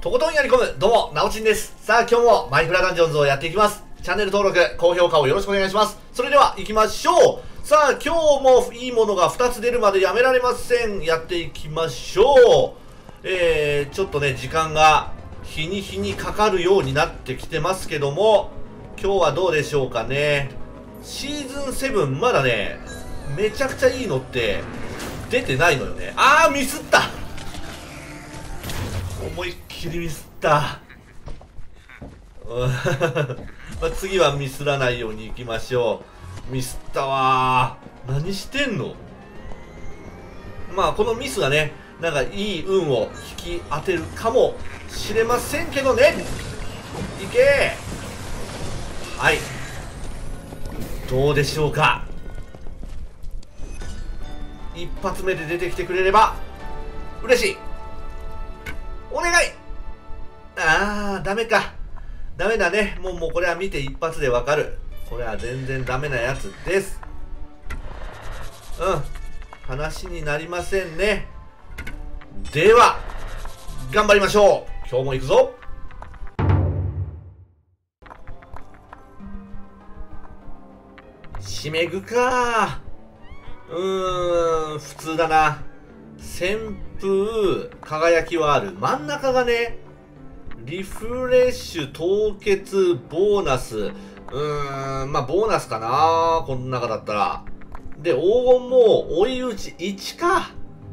とことんやり込む、どうも、なおちんです。さあ、今日もマイクラダンジョンズをやっていきます。チャンネル登録、高評価をよろしくお願いします。それでは、行きましょう。さあ、今日もいいものが2つ出るまでやめられません。やっていきましょう。ちょっとね、時間が日に日にかかるようになってきてますけども、今日はどうでしょうかね。シーズン7、まだね、めちゃくちゃいいのって出てないのよね。ミスった思いっきりミスったまあ次はミスらないようにいきましょう。ミスったわー。何してんの。まあこのミスがね、なんかいい運を引き当てるかもしれませんけどね。いけー。はい、どうでしょうか。一発目で出てきてくれれば嬉しい。お願い。ダメか。ダメだね。もうこれは見て一発でわかる。これは全然ダメなやつです。話になりませんね。では頑張りましょう。今日も行くぞ。しめぐか。普通だな。旋風輝きはある。真ん中がね、リフレッシュ凍結ボーナス。まあボーナスかな、この中だったら。で、黄金も追い打ち1か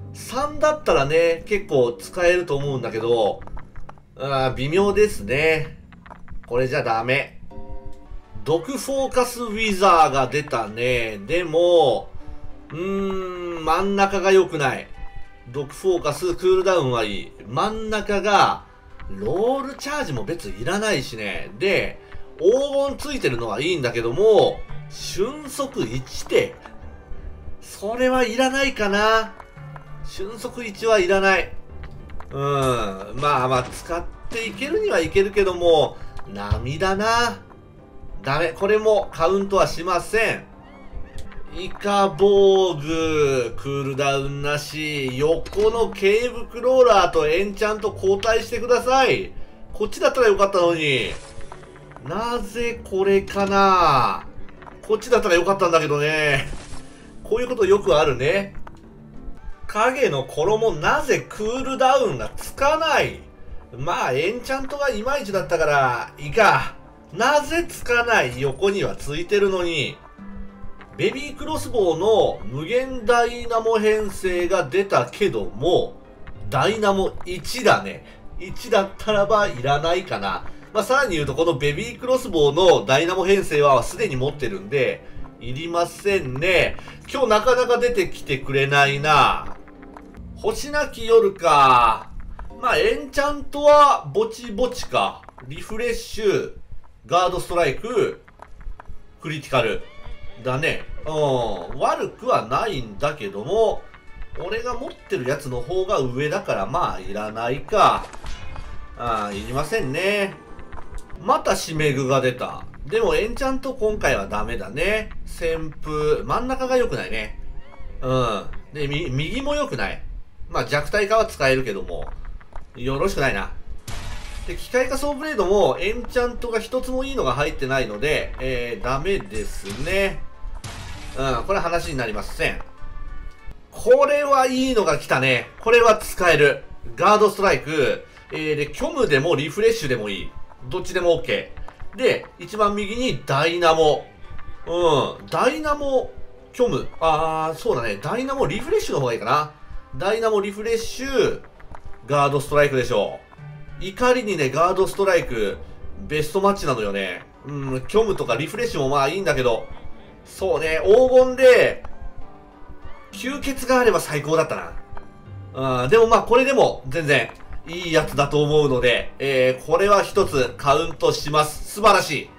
3だったらね、結構使えると思うんだけど、微妙ですね。これじゃダメ。毒フォーカスウィザーが出たね。でも真ん中が良くない。毒フォーカスクールダウンはいい。真ん中がロールチャージも別にいらないしね。で、黄金ついてるのはいいんだけども、瞬速1ってそれはいらないかな。瞬速1はいらない。まあ使っていけるにはいけるけども、波だな。ダメ。これもカウントはしません。イカ防具、クールダウンなし、横のケーブクローラーとエンチャント交代してください。こっちだったらよかったのに。なぜこれかな。こっちだったらよかったんだけどね。こういうことよくあるね。影の衣、なぜクールダウンがつかない。まあエンチャントがいまいちだったからいいか。なぜつかない。横にはついてるのに。ベビークロスボウの無限ダイナモ編成が出たけども、ダイナモ1だね。1だったらばいらないかな。まあ、さらに言うとこのベビークロスボウのダイナモ編成はすでに持ってるんで、いりませんね。今日なかなか出てきてくれないな。星なき夜か。まあ、エンチャントはぼちぼちか。リフレッシュ、ガードストライク、クリティカル。だね。悪くはないんだけども、俺が持ってるやつの方が上だからまあいらないか。いりませんね。またシメグが出た。でもエンチャント今回はダメだね。旋風、真ん中が良くないね。で、右も良くない。まあ弱体化は使えるけども、よろしくないな。で、機械化ソーブレードもエンチャントが一つもいいのが入ってないので、ダメですね。これは話になりません。これはいいのが来たね。これは使える。ガードストライク。で、虚無でもリフレッシュでもいい。どっちでも OK。で、一番右にダイナモ。ダイナモ、虚無。そうだね。ダイナモリフレッシュの方がいいかな。ダイナモリフレッシュ、ガードストライクでしょう。怒りにね、ガードストライク、ベストマッチなのよね。虚無とかリフレッシュもまあいいんだけど、そうね、黄金で、吸血があれば最高だったな。でもまあこれでも全然いいやつだと思うので、これは一つカウントします。素晴らしい。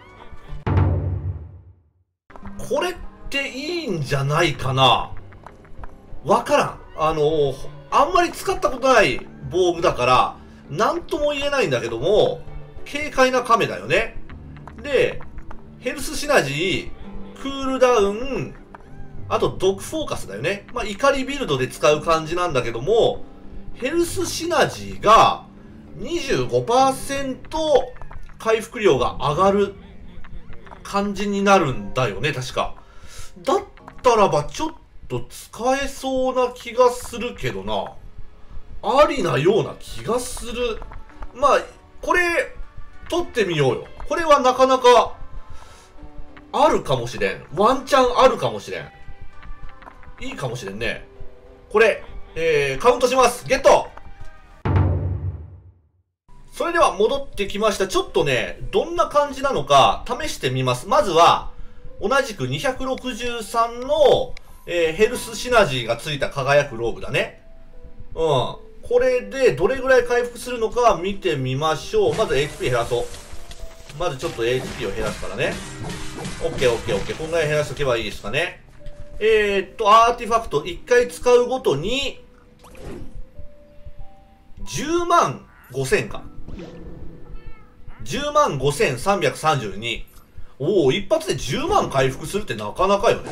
これっていいんじゃないかな。わからん。あんまり使ったことない防具だから、なんとも言えないんだけども、軽快な亀だよね。で、ヘルスシナジー、クールダウン、あと毒フォーカスだよね。まあ怒りビルドで使う感じなんだけども、ヘルスシナジーが 25% 回復量が上がる感じになるんだよね、確か。だったらばちょっと使えそうな気がするけどな。ありなような気がする。まあ、これ、取ってみようよ。これはなかなか、あるかもしれん。ワンチャンあるかもしれん。いいかもしれんね。これ、カウントします。ゲット。それでは戻ってきました。ちょっとね、どんな感じなのか試してみます。まずは、同じく263の、ヘルスシナジーがついた輝くローブだね。うん。これでどれぐらい回復するのか見てみましょう。まず HP 減らそう。まずちょっと HP を減らすからね。OK。こんぐらい減らしとけばいいですかね。アーティファクト1回使うごとに、10万5000か。10万5332。おお、一発で10万回復するってなかなかよね。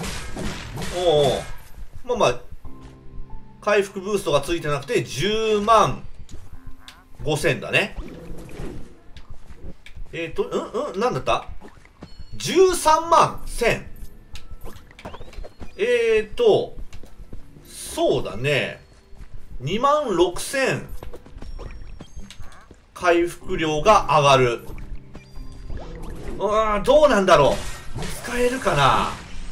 おお。まあ、回復ブーストがついてなくて10万5000だね。なんだった ?13 万1000。そうだね。2万6000回復量が上がる。どうなんだろう。使えるかな。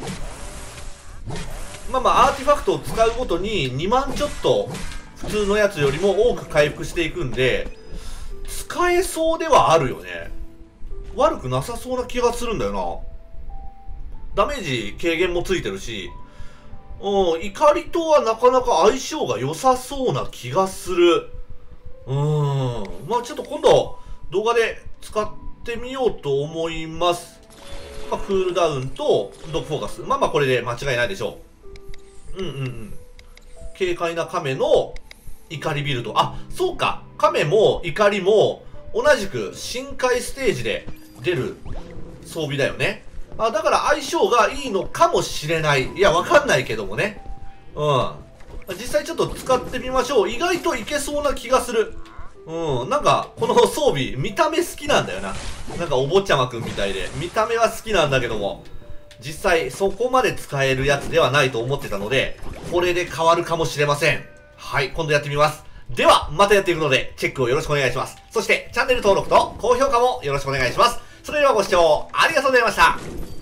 まあアーティファクトを使うごとに2万ちょっと普通のやつよりも多く回復していくんで、使えそうではあるよね。悪くなさそうな気がするんだよな。ダメージ軽減もついてるし、怒りとはなかなか相性が良さそうな気がする。まあちょっと今度動画で使ってみようと思います。まあクールダウンとドッグフォーカス。まあこれで間違いないでしょう。軽快な亀の怒りビルド。あ、そうか。亀も怒りも同じく深海ステージで出る装備だよね。だから相性がいいのかもしれない。いや、わかんないけどもね。実際ちょっと使ってみましょう。意外といけそうな気がする。なんか、この装備、見た目好きなんだよな。なんかお坊ちゃまくんみたいで。見た目は好きなんだけども、実際そこまで使えるやつではないと思ってたので、これで変わるかもしれません。はい、今度やってみます。では、またやっていくので、チェックをよろしくお願いします。そして、チャンネル登録と高評価もよろしくお願いします。それではご視聴ありがとうございました。